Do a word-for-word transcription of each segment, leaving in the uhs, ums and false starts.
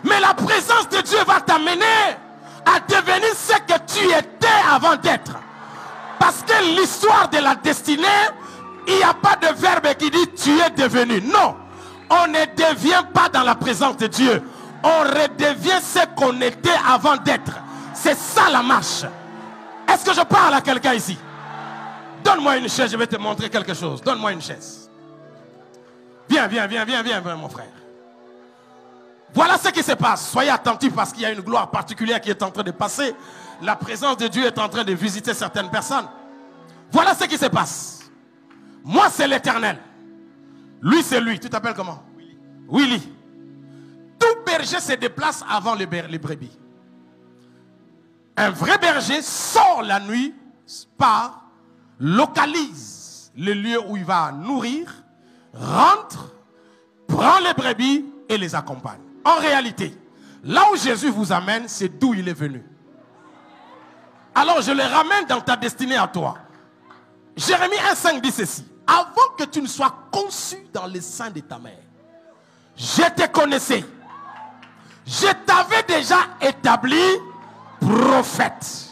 Mais la présence de Dieu va t'amener à devenir ce que tu étais avant d'être. Parce que l'histoire de la destinée, il n'y a pas de verbe qui dit tu es devenu. Non, on ne devient pas dans la présence de Dieu. On redevient ce qu'on était avant d'être. C'est ça la marche. Est-ce que je parle à quelqu'un ici? Donne-moi une chaise, je vais te montrer quelque chose. Donne-moi une chaise. Viens, viens, viens, viens, viens, viens, mon frère. Voilà ce qui se passe. Soyez attentifs parce qu'il y a une gloire particulière qui est en train de passer. La présence de Dieu est en train de visiter certaines personnes. Voilà ce qui se passe. Moi, c'est l'Éternel. Lui, c'est lui. Tu t'appelles comment? Willy. Willy. Tout berger se déplace avant les, les brebis. Un vrai berger sort la nuit, part, localise le lieu où il va nourrir, rentre, prend les brebis et les accompagne. En réalité, là où Jésus vous amène, c'est d'où il est venu. Alors je le ramène dans ta destinée à toi. Jérémie un cinq dit ceci. Avant que tu ne sois conçu dans le sein de ta mère, je te connaissais. Je t'avais déjà établi prophète.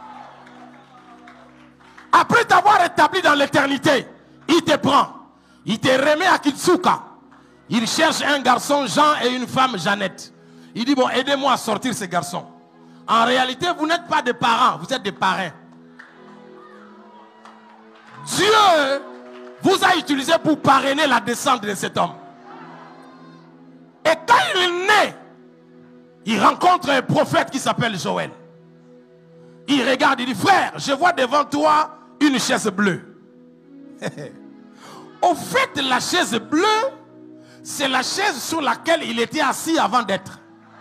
Après t'avoir établi dans l'éternité, il te prend. Il te remet à Kitsuka. Il cherche un garçon Jean et une femme Jeannette. Il dit bon, aidez-moi à sortir ces garçons. En réalité, vous n'êtes pas des parents, vous êtes des parrains. Dieu vous a utilisé pour parrainer la descente de cet homme. Et quand il est né, il rencontre un prophète qui s'appelle Joël. Il regarde, il dit, frère, je vois devant toi une chaise bleue. Au fait, la chaise bleue, c'est la chaise sur laquelle il était assis avant d'être.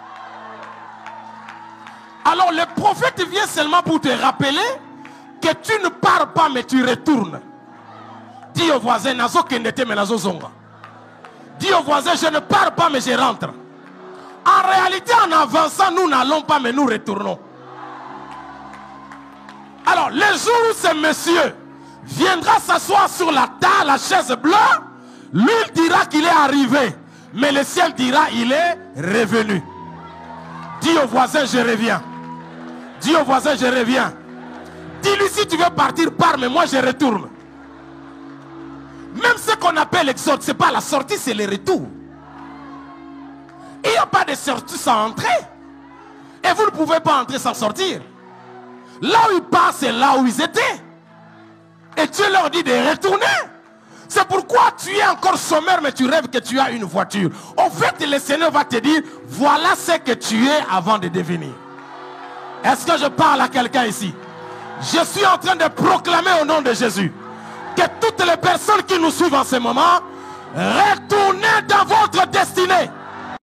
Alors le prophète vient seulement pour te rappeler que tu ne pars pas mais tu retournes. Dis au voisin, nazo kendete mais nazo zonga. Dis au voisin, je ne pars pas mais je rentre. En réalité, en avançant, nous n'allons pas mais nous retournons. Alors, le jour où ce monsieur viendra s'asseoir sur la table, la chaise bleue, lui il dira qu'il est arrivé, mais le ciel dira il est revenu. Dis au voisin, je reviens. Dis au voisin, je reviens. Dis-lui, si tu veux partir, pars, mais moi je retourne. Même ce qu'on appelle l'exode, ce n'est pas la sortie, c'est le retour. Il n'y a pas de sortie sans entrer. Et vous ne pouvez pas entrer sans sortir. Là où ils passent, c'est là où ils étaient. Et Dieu leur dit de retourner. C'est pourquoi tu es encore sommaire, mais tu rêves que tu as une voiture. En fait, le Seigneur va te dire, voilà ce que tu es avant de devenir. Est-ce que je parle à quelqu'un ici? Je suis en train de proclamer au nom de Jésus que toutes les personnes qui nous suivent en ce moment, retournez dans votre destinée.